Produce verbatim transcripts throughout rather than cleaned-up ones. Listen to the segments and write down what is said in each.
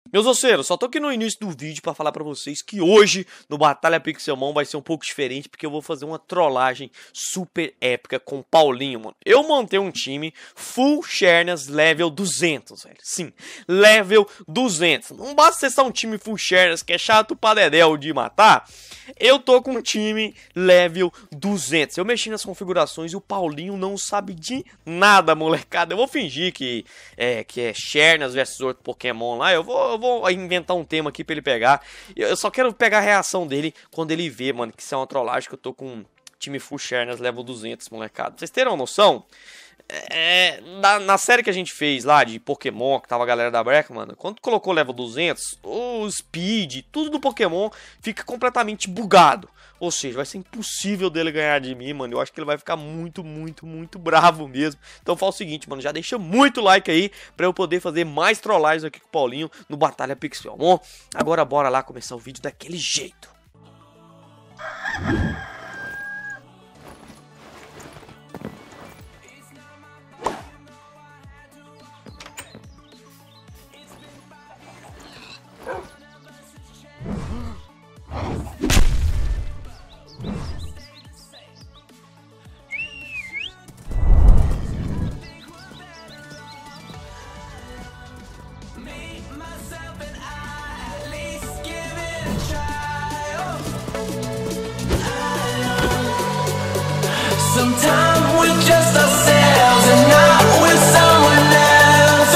Meus oceiros, só tô aqui no início do vídeo pra falar pra vocês que hoje no Batalha Pixelmon vai ser um pouco diferente, porque eu vou fazer uma trollagem super épica com o Paulinho, mano. Eu montei um time full Sharnas level duzentos, velho. Sim, level duzentos. Não basta ser só um time full Sharnas que é chato pra dedéu de matar. Eu tô com um time level duzentos. Eu mexi nas configurações e o Paulinho não sabe de nada, molecada. Eu vou fingir que é, que é Sharnas versus outro Pokémon lá. Eu vou, eu vou inventar um tema aqui pra ele pegar. Eu só quero pegar a reação dele quando ele vê, mano, que isso é uma trollagem, que eu tô com um time full Sharnas level duzentos, molecada. Pra vocês terem uma noção, é, na, na série que a gente fez lá de Pokémon, que tava a galera da Breca, mano, quando colocou level duzentos, o Speed, tudo do Pokémon fica completamente bugado. Ou seja, vai ser impossível dele ganhar de mim, mano. Eu acho que ele vai ficar muito, muito, muito bravo mesmo. Então fala o seguinte, mano, já deixa muito like aí pra eu poder fazer mais trollagens aqui com o Paulinho no Batalha Pixelmon. Agora bora lá começar o vídeo daquele jeito. Sometimes we're just ourselves and not with someone else.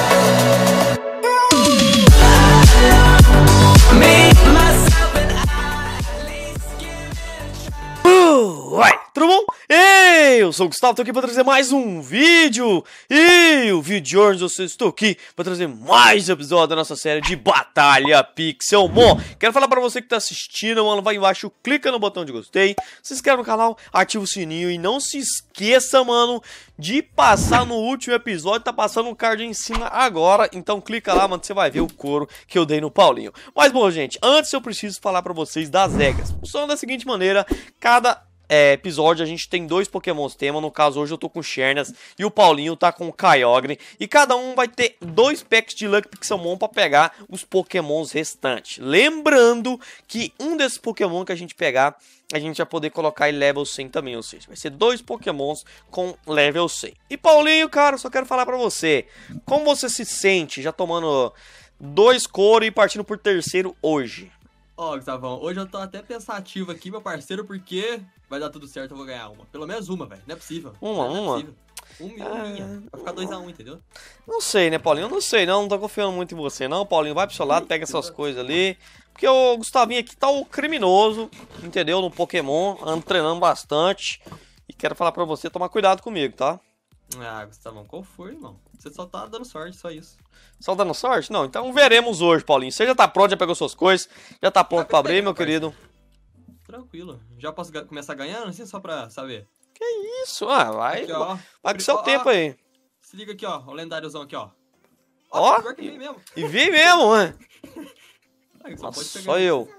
Me, myself and I, at least give it a try. Uh, uai, tudo bom? Ei, eu sou o Gustavo, tô aqui pra trazer mais um vídeo. E o vídeo de hoje eu estou aqui pra trazer mais um episódio da nossa série de Batalha Pixelmon. Quero falar pra você que tá assistindo, mano, vai embaixo, clica no botão de gostei, se inscreve no canal, ativa o sininho e não se esqueça, mano, de passar no último episódio, tá passando um card em cima agora, então clica lá, mano, você vai ver o couro que eu dei no Paulinho. Mas bom, gente, antes eu preciso falar pra vocês das regras. Funciona da seguinte maneira, cada É, episódio a gente tem dois Pokémons tema. No caso hoje eu tô com o Sharnas e o Paulinho tá com o Kyogre. E cada um vai ter dois packs de Lucky Pixelmon pra pegar os Pokémons restantes. Lembrando que um desses Pokémon que a gente pegar, a gente vai poder colocar em level cem também. Ou seja, vai ser dois Pokémons com level cem. E Paulinho, cara, só quero falar pra você, como você se sente já tomando dois couro e partindo por terceiro hoje? Ó, oh, Gustavão, hoje eu tô até pensativo aqui, meu parceiro, porque vai dar tudo certo, eu vou ganhar uma. Pelo menos uma, velho. Não é possível. Uma, não uma? É possível. Uma ah, minha. Vai ficar dois a um, entendeu? Não sei, né, Paulinho? Eu não sei, não. Não tô confiando muito em você, não, Paulinho. Vai pro seu lado, pega essas coisas ali. Porque o Gustavinho aqui tá o criminoso, entendeu? No Pokémon, ando treinando bastante. E quero falar pra você tomar cuidado comigo, tá? Ah, Gustavão, qual foi, irmão? Você só tá dando sorte, só isso. Só dando sorte? Não, então veremos hoje, Paulinho. Você já tá pronto, já pegou suas coisas, já tá pronto pra abrir, meu querido? Tranquilo. Já posso começar ganhando, assim, só pra saber? Que isso? Ah, vai. Aqui, ó. Vai com o seu ó, tempo ó. aí. Se liga aqui, ó. O lendáriozão aqui, ó. Ó. Pior que vem mesmo. E vem mesmo, né? Aí, só Nossa, pode pegar só isso. eu.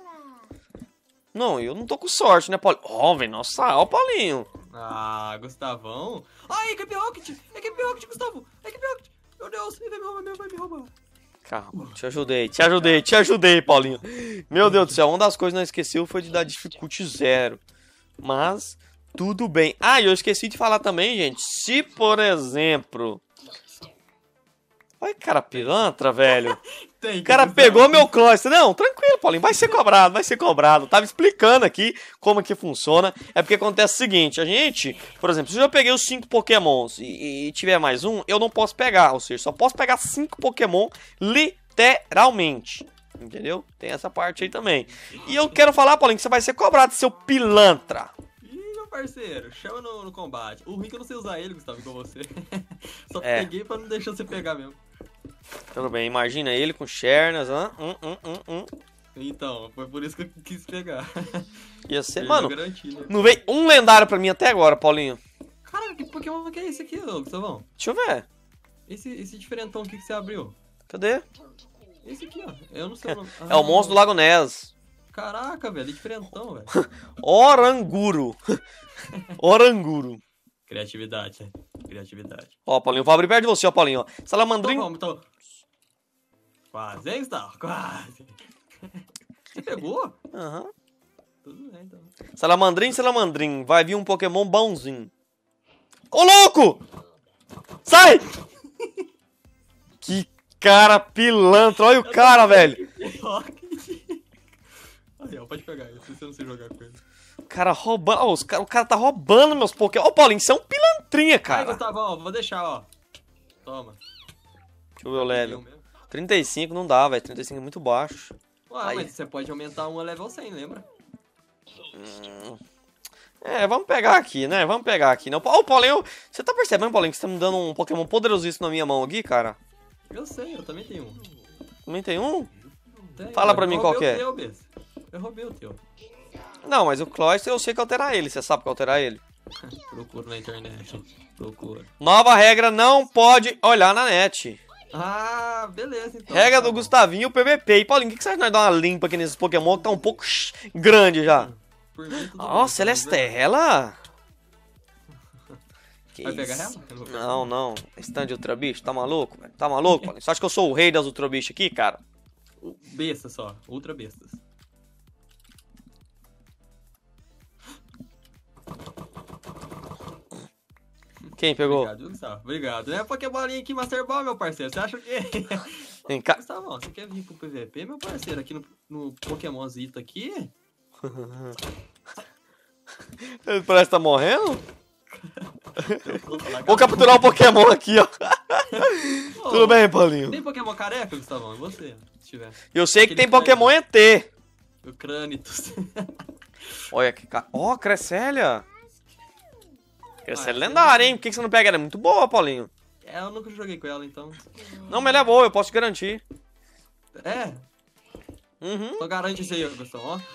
Não, eu não tô com sorte, né, Paulinho? Ó, velho, nossa, ó, Paulinho. Ah, Gustavão. Ai, Equipe Rocket! Equipe Rocket, Gustavo! Equipe Rocket! Meu Deus, ele vai me roubar, vai me roubar. Calma, te ajudei, te ajudei, te ajudei, Paulinho. Meu Deus do céu, uma das coisas que não esqueceu foi de dar dificuldade zero. Mas, tudo bem. Ah, e eu esqueci de falar também, gente, se, por exemplo... Olha que cara pilantra, velho. Tem, O cara pegou meu cluster. Não, tranquilo, Paulinho, vai ser cobrado, vai ser cobrado. Tava explicando aqui como que funciona. É porque acontece o seguinte, a gente, por exemplo, se eu peguei os cinco Pokémons e, e tiver mais um, eu não posso pegar. Ou seja, só posso pegar cinco Pokémon literalmente. Entendeu? Tem essa parte aí também. E eu quero falar, Paulinho, que você vai ser cobrado, seu pilantra. Ih, meu parceiro, chama no, no combate. O ruim é que eu não sei usar ele, Gustavo, igual você. Só É. peguei pra não deixar você pegar mesmo. Tudo bem, imagina ele com Sharnas, hã? Hum, hum, hum, hum. Então, foi por isso que eu quis pegar. Ia ser, Ele mano, eu garanti, né? não veio um lendário pra mim até agora, Paulinho. Cara, que Pokémon que é esse aqui, ô, Gustavão? Deixa eu ver. Esse, esse diferentão aqui que você abriu. Cadê? Esse aqui, ó. Eu não sei o nome. É o monstro do Lago Ness. Caraca, velho, diferentão, velho. Oranguru. Oranguru. Criatividade, né? Criatividade. Ó, Paulinho, vou abrir perto de você, ó, Paulinho. Ó. Então Salamandrinho. vamos, então. Quase, hein, Gustavo? Quase. Você pegou? Aham. Tudo bem, então. Salamandrinho, salamandrinho. Vai vir um Pokémon bonzinho. Ô, louco! Sai! Que cara pilantra. Olha o cara, velho. Aí, ó, pode pegar isso, se você não sei jogar com ele. O cara roubando. Ó, os cara, o cara tá roubando meus Pokémon. Ô, Paulinho, você é um pilantrinha, Aí, cara. Gustavão, vou deixar, ó. Toma. Deixa eu ver o level. Eu mesmo. trinta e cinco não dá, velho. trinta e cinco é muito baixo. Ué, Aí. mas você pode aumentar um a level cem, lembra? Hum. É, vamos pegar aqui, né? Vamos pegar aqui. Não. Ô, Paulinho, você tá percebendo, Paulinho, que você tá me dando um Pokémon poderosíssimo na minha mão aqui, cara? Eu sei, eu também tenho um. Também tem um? Tenho, Fala eu pra mim roubei qual que é. o teu, besta. Eu roubei o teu. Não, mas o Cloyster eu sei que alterar ele. Você sabe que alterar ele. Procuro na internet. Procuro. Nova regra, não pode olhar na net. Ah, beleza, então. Regra tá do bom. Gustavinho, P V P. E Paulinho, o que que você acha de nós dar uma limpa aqui nesses Pokémon que tá um pouco shh, grande já? Por mim, tudo bem, Nossa, tá Celestela! Que Vai pegar isso? ela? Eu não vou pegar. Não, não. Stand de Ultra Bicho, tá maluco, velho? Tá maluco, Paulinho? Você acha que eu sou o rei das Ultra Bicho aqui, cara? O- Besta só, ultra bestas. Quem pegou? Obrigado, viu, Gustavo? Obrigado. É Pokébolinha aqui, Master Ball, meu parceiro. Você acha o quê? Vem cá. Gustavão, você quer vir pro P V P, meu parceiro? Aqui no, no Pokémon Zito aqui? Ele parece que tá morrendo? Vou falar Vou capturar o Pokémon aqui, ó. Ô, Tudo bem, Paulinho? Tem Pokémon careca, Gustavão? E você? Se tiver. Eu sei que Aquele tem Pokémon E T. O Cranitus. Olha que cara. Ó, Cresselia. Cresselia Ah, é lendária, hein? Por que que você não pega? Ela é muito boa, Paulinho. É, eu nunca joguei com ela, então. Não, mas ela é boa, eu posso te garantir. É, Uhum. então garante isso aí, Gustavão, ó.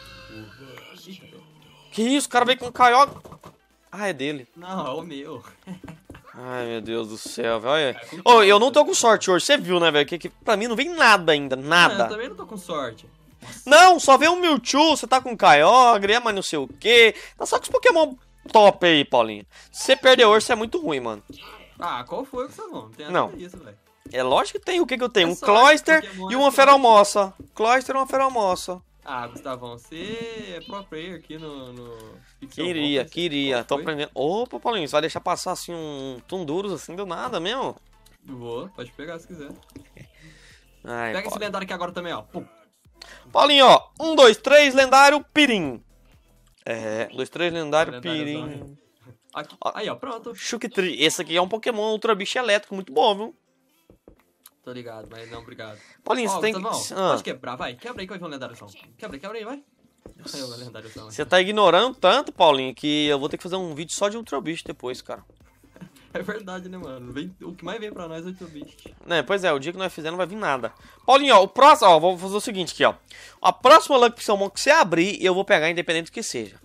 Que isso? O cara veio com um caioca. Ah, é dele. Não, é o meu. Ai, meu Deus do céu, velho. Olha. Ô, eu não tô com sorte hoje. Você viu, né, velho? Que, que pra mim não vem nada ainda. Ah, eu Nada. também não tô com sorte. Não, só vem um Mewtwo. Você tá com Kyogre, é, mas não sei o quê. Tá só com os Pokémon top aí, Paulinho. Se você perder hoje, você é muito ruim, mano. Ah, qual foi o Gustavão? Não tem nada Não. a ver isso, velho. É lógico que tem. O que que eu tenho? É Um sorte, Cloyster Pokémon e é uma sorte. Feromossa. Cloyster e uma Feromossa. Ah, Gustavão, você é pro player aqui no... no Pixel Queria, Ball, queria. qual Tô foi? aprendendo. Opa, Paulinho, você vai deixar passar assim um Tunduros assim do nada mesmo? Vou, pode pegar se quiser. Ai, Pega esse Paulo. lendário aqui agora também, ó. Pum. Paulinho, ó. Um, dois, três, lendário, Pirim. É, um, dois, três, lendário, Lendário Pirim. Aqui. Ó. Aí, ó, pronto. Chukitri. Esse aqui é um Pokémon Ultra Bicho elétrico, muito bom, viu? Tô ligado, mas não, obrigado. Paulinho, Ó, você tem que... Gustavão, Ah, pode quebrar, vai. Quebra aí que vai ver um lendário som. Quebra aí, quebra aí, vai. Aí, o lendário som. você tá ignorando tanto, Paulinho, que eu vou ter que fazer um vídeo só de Ultra Bicho depois, cara. É verdade, né, mano? Vem, o que mais vem pra nós é o teu bicho. Né, pois é, o dia que nós fizermos não vai vir nada. Paulinho, ó, o próximo, ó, vou fazer o seguinte aqui, ó. A próxima Lucky Pixelmon que você abrir, eu vou pegar independente do que seja.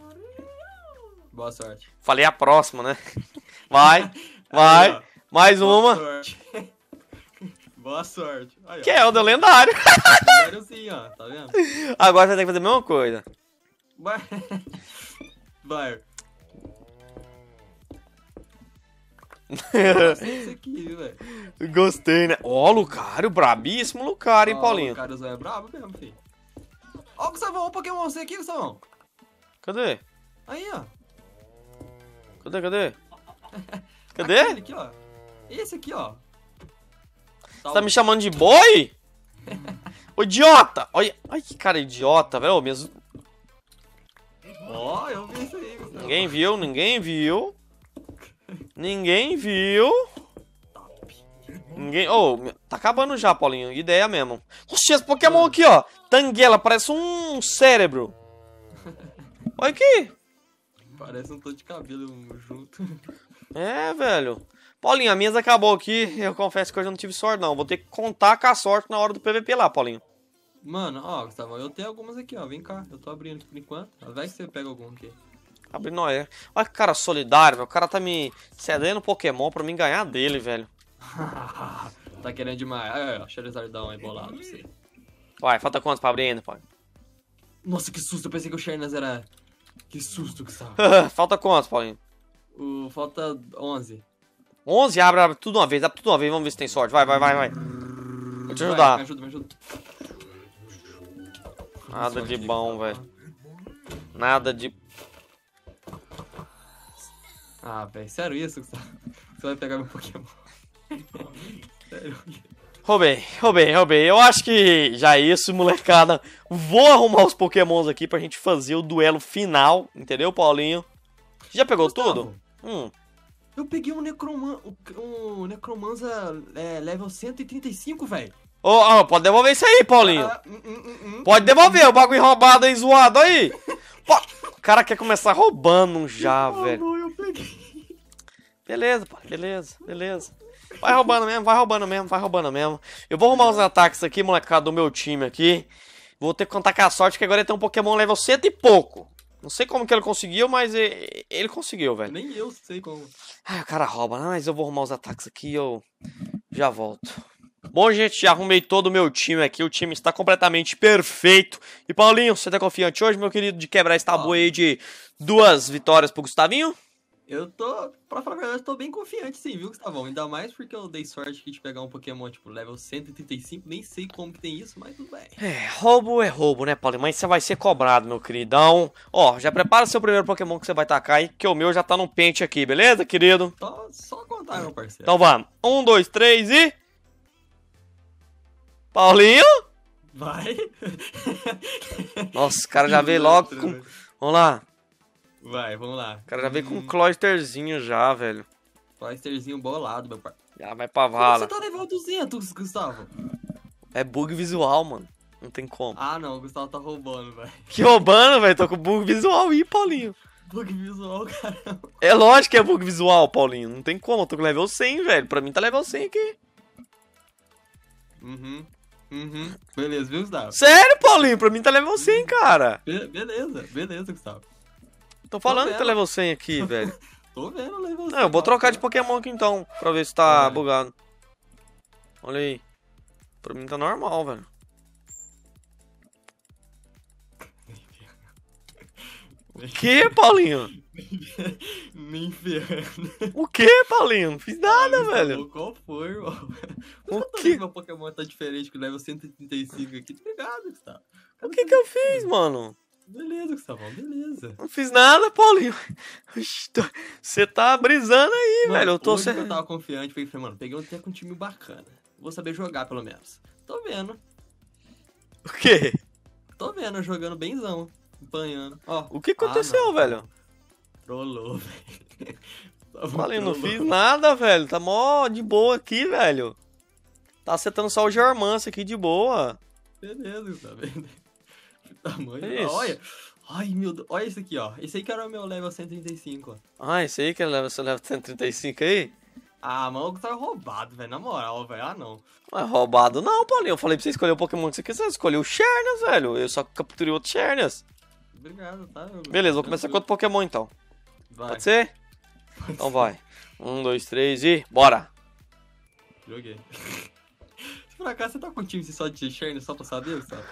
Boa sorte. Falei a próxima, né? Vai, vai, Aí, ó. mais Boa uma. sorte. Boa sorte. Aí, ó. Que é o do lendário. Lendário sim, ó. Tá vendo? Agora você vai ter que fazer a mesma coisa. Vai. Vai. Gostei disso aqui, velho. Gostei, né? Ó, Lucario, brabíssimo Lucario, hein, Ó, Paulinho? O cara é brabo mesmo, filho. Ó o Gustavão, o Pokémon você aqui, Gustavão. Cadê? Aí, ó. Cadê, cadê? Cadê? Aquele aqui, ó. Esse aqui, ó. Você tá me chamando de boi? Ô, idiota! Olha, ai, que cara idiota, velho. Ô, minhas- Ó, eu vi isso aí, Gustavão. Ninguém viu, ninguém viu. Ninguém viu. Ninguém. Ô, meu- tá acabando já, Paulinho. Ideia mesmo. Oxi, esse Pokémon aqui, ó. Tanguela, parece um cérebro. Olha aqui. Parece um tom de cabelo junto. É, velho. Paulinho, a minha acabou aqui. Eu confesso que hoje eu não tive sorte, não. Vou ter que contar com a sorte na hora do P V P lá, Paulinho. Mano, ó, Gustavão, eu tenho algumas aqui, ó. Vem cá, eu tô abrindo aqui por enquanto. Vai que você pega algum aqui. Abre Noé. Olha que cara solidário, velho. O cara tá me cedendo Pokémon pra mim ganhar dele, velho. Tá querendo demais. Aí, ó, Charizardão aí bolado pra você. Vai, falta quantos pra abrir ainda, pai? Nossa, que susto, eu pensei que o Charnas era... Que susto, Gustavo. Falta quantos, Paulinho? O... Falta onze. onze? Abre, abre tudo uma vez, abre tudo uma vez. Vamos ver se tem sorte. Vai, vai, vai, vai. Vou te Vai, ajudar. Me ajuda, me ajuda. Nada de Aqui, bom, tá. velho. Nada de... Ah, velho, sério isso, Gustavo? Você vai pegar meu Pokémon. Sério. Roubei, roubei, roubei. Eu acho que já é isso, molecada. Vou arrumar os pokémons aqui pra gente fazer o duelo final. Entendeu, Paulinho? Já pegou Gustavo, tudo? Hum. Eu peguei um, Necroman, um Necromanza é, level cento e trinta e cinco, velho. Ô, oh, pode devolver isso aí, Paulinho. Ah, hum, hum, hum, hum. Pode devolver o bagulho roubado aí, zoado aí. Pô, o cara quer começar roubando já, Ah, velho. bom, eu peguei. Beleza, pai, beleza, beleza. Vai roubando mesmo, vai roubando mesmo, vai roubando mesmo. Eu vou arrumar os ataques aqui, molecada, do meu time aqui. Vou ter que contar com a sorte que agora ele tem um Pokémon level cento e pouco. Não sei como que ele conseguiu, mas ele, ele conseguiu, velho. Nem eu sei como. Ai, o cara rouba, mas eu vou arrumar os ataques aqui e eu já volto. Bom, gente, já arrumei todo o meu time aqui. O time está completamente perfeito. E, Paulinho, você tá confiante hoje, meu querido, de quebrar esse tabu aí de duas vitórias pro Gustavinho? Eu tô, pra falar a verdade, tô bem confiante sim, viu, Gustavão? Ainda mais porque eu dei sorte aqui de pegar um Pokémon, tipo, level cento e trinta e cinco. Nem sei como que tem isso, mas tudo bem. É, roubo é roubo, né, Paulinho? Mas você vai ser cobrado, meu queridão. Ó, já prepara seu primeiro Pokémon que você vai tacar aí, que o meu já tá no pente aqui, beleza, querido? Só, só contar, meu parceiro. Então vamos. Um, dois, três e... Paulinho? Vai. Nossa, o cara já veio logo com... Vamos lá. Vai, vamos lá. O cara já veio com um cloisterzinho já, velho. Cloisterzinho bolado, meu pai. Já vai pra Como vala. você tá level duzentos, Gustavo? É bug visual, mano. Não tem como. Ah, não, o Gustavo tá roubando, velho. Que roubando, velho. Tô com bug visual aí, Paulinho. Bug visual, caramba. É lógico que é bug visual, Paulinho. Não tem como. Eu tô com level cem, velho. Pra mim tá level cem aqui. Uhum. Uhum. Beleza, viu, Gustavo? Sério, Paulinho? Pra mim tá level cem, cara. Be- beleza, beleza, Gustavo. Tô falando Tô que tá vendo. level cem aqui, velho. Tô vendo o level Não, eu vou trocar de Pokémon aqui então. Pra ver se tá Vai. bugado. Olha aí. Pra mim tá normal, velho. O que, Paulinho? Nem ferrando. O que, Paulinho? Não fiz nada, Gustavo, velho. Qual foi, irmão? O Eu tô que? vendo que meu Pokémon tá diferente, que o level cento e trinta e cinco aqui. Obrigado, Gustavo. O que que eu fiz, mano? Beleza, Gustavão, beleza. Não fiz nada, Paulinho. Você tá brisando aí, Mano, velho. Eu tô hoje sem... que eu tava confiante, falei, mano, peguei um tempo com um time bacana. Vou saber jogar, pelo menos. Tô vendo. O quê? Tô vendo, jogando benzão. Apanhando. Ó. O que aconteceu, Ah, não. velho? Trollou, velho. Paulinho, não fiz nada, velho. Tá mó de boa aqui, velho. Tá acertando só o Germance aqui de boa. Beleza, tá vendo? Que tamanho. É isso. Olha. Ai, meu Deus. Olha esse aqui, ó. Esse aí que era o meu level cento e trinta e cinco, ó. Ah, esse aí que leva, você leva cento e trinta e cinco aí? Ah, mano, o Gustavo é roubado, velho. Na moral, velho. Ah, não. Não é roubado não, Paulinho. Eu falei pra você escolher o Pokémon que você quiser. Você escolheu o Xerneas, velho. Eu só capturei outro Xerneas. Obrigado, tá? meu Beleza, vou começar com outro Pokémon então. Vai. Pode ser? Então vai. Um, dois, três e... Bora! Joguei. Se por acaso você tá com um time só de Shane só pra saber, Gustavo?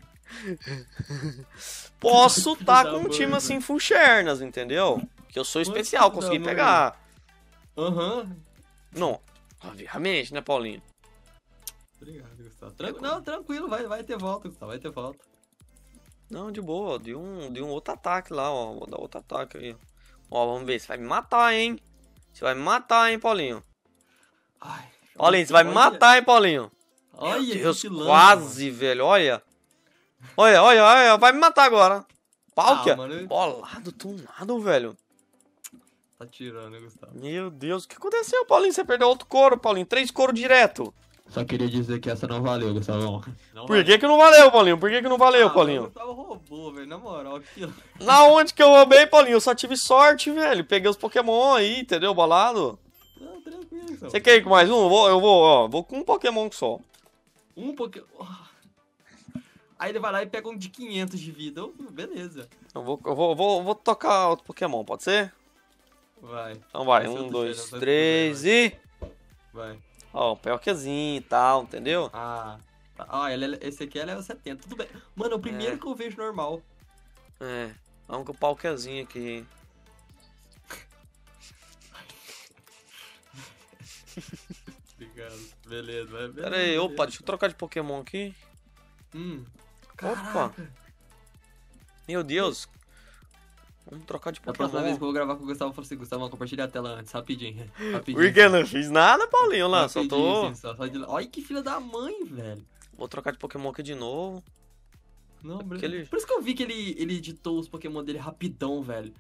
Posso Filho tá da com um mãe, time velho. assim full Xerneas, entendeu? Que eu sou Filho especial, da consegui mãe. pegar. Aham. Não, obviamente, né, Paulinho? Obrigado, Gustavo. Tran- Não, tranquilo, vai, vai ter volta, Gustavo. Vai ter volta. Não, de boa, de um, de um outro ataque lá, ó. Vou dar outro ataque aí. Ó, vamos ver, você vai me matar, hein? Você vai me matar, hein, Paulinho? Ai, Paulinho, você vai me olha- matar, hein, Paulinho? Olha, Meu Deus, que lance, quase, velho, olha. Olha, olha, olha, vai me matar agora. Palkia, Ah, mano. bolado, tunado, velho. mano. Tá tirando, né, Gustavo? Meu Deus, o que aconteceu, Paulinho? Você perdeu outro couro, Paulinho. Três couro direto. Só queria dizer que essa não valeu, Gustavão. Não Por que que não valeu, Paulinho? Por que que não valeu, Ah, Paulinho? O Gustavo roubou, velho. Na moral, aquilo. Na onde que eu roubei, Paulinho? Eu só tive sorte, velho. Peguei os Pokémon aí, entendeu? Bolado. Não, tranquilo, Gustavo. Você quer ir com mais um? Eu vou, eu vou, ó. Vou com um Pokémon só. Um Pokémon. Aí ele vai lá e pega um de quinhentos de vida. Oh, beleza. Eu vou, eu vou, eu vou, eu vou tocar outro Pokémon, pode ser? Vai. Então vai. Vai ser Um, outro dois, cheiro, vai ser três outro e... Vai. Ó, um Pelquezinho e tal, entendeu? Ah. Tá. Ah, ele é- esse aqui é level setenta. Tudo bem. Mano, é o primeiro É. que eu vejo normal. É. Vamos com o Pelquezinho aqui. Obrigado. cara. Beleza, vai. Beleza, Pera aí, opa, beleza. deixa eu trocar de Pokémon aqui. Hum. Opa. Caraca. Meu Deus. Vamos trocar de Da próxima vez que eu Pokémon. vou gravar com o Gustavo, eu falo assim, Gustavo, compartilha a tela antes, rapidinho. Rapidinho. Por que eu não fiz nada, Paulinho? Lá, só Rapidinho, tô... assim, só- só de- Olha que filha da mãe, velho. Vou trocar de Pokémon aqui de novo. Não, beleza. Aquele- Por isso que eu vi que ele, ele editou os Pokémon dele rapidão, velho.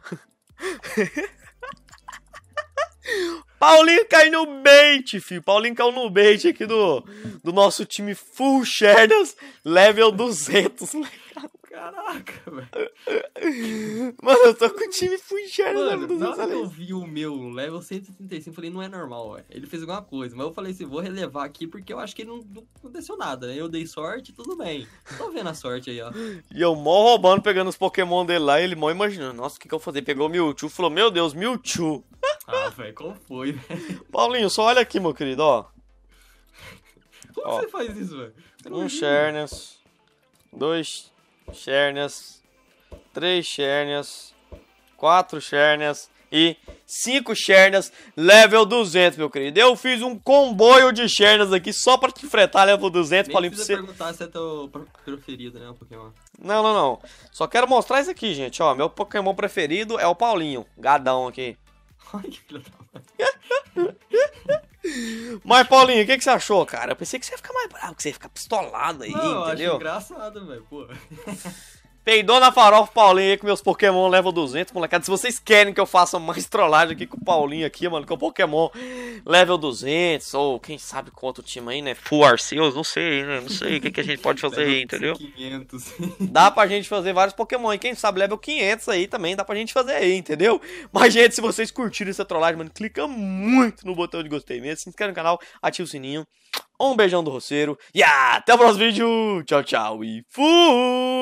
Paulinho caiu no bait, filho. Paulinho caiu no bait aqui do, do nosso time Full Shernas, level duzentos. Caraca, velho. Mano, eu tô com o time Full Shernas, level Mano, na duzentos. hora que eu olha isso. vi o meu level cento e trinta e cinco, eu falei, não é normal, velho. Ele fez alguma coisa. Mas eu falei assim, vou relevar aqui porque eu acho que ele não, não aconteceu nada, né? Eu dei sorte, tudo bem. Tô vendo a sorte aí, ó. E eu mó roubando, pegando os Pokémon dele lá, e ele mó imaginando. Nossa, o que, que eu vou fazer? Pegou o Mewtwo, falou, meu Deus, Mewtwo. Ah, velho, como foi, velho? Paulinho, só olha aqui, meu querido, ó. Como Ó. você faz isso, velho? Eu não Um vi. Shernas, dois Shernas, três Shernas, quatro Shernas e cinco Shernas, level duzentos, meu querido. Eu fiz um comboio de Shernas aqui só pra te enfrentar level duzentos, Nem Paulinho, pra precisa você... perguntar se é teu pre- preferido, né, o Pokémon. Não, não, não. Só quero mostrar isso aqui, gente, ó. Meu Pokémon preferido é o Paulinho, gadão aqui. Olha que filha da mãe. Mas, Paulinho, o que, que você achou, cara? Eu pensei que você ia ficar mais bravo, que você ia ficar pistolado aí, Não, eu acho entendeu? engraçado, velho, pô. Peidou na farofa, Paulinho, aí com meus Pokémon level duzentos, molecada. Se vocês querem que eu faça mais trollagem aqui com o Paulinho aqui, mano, com o Pokémon level duzentos, ou quem sabe com outro time aí, né? Full Arceus, não sei, né? Não sei o que, que a gente pode fazer aí, entendeu? quinhentos. Dá pra gente fazer vários Pokémon, e quem sabe level quinhentos aí também dá pra gente fazer aí, entendeu? Mas, gente, se vocês curtiram essa trollagem, mano, clica muito no botão de gostei mesmo, se inscreve no canal, ativa o sininho. Um beijão do roceiro e até o próximo vídeo. Tchau, tchau e fui!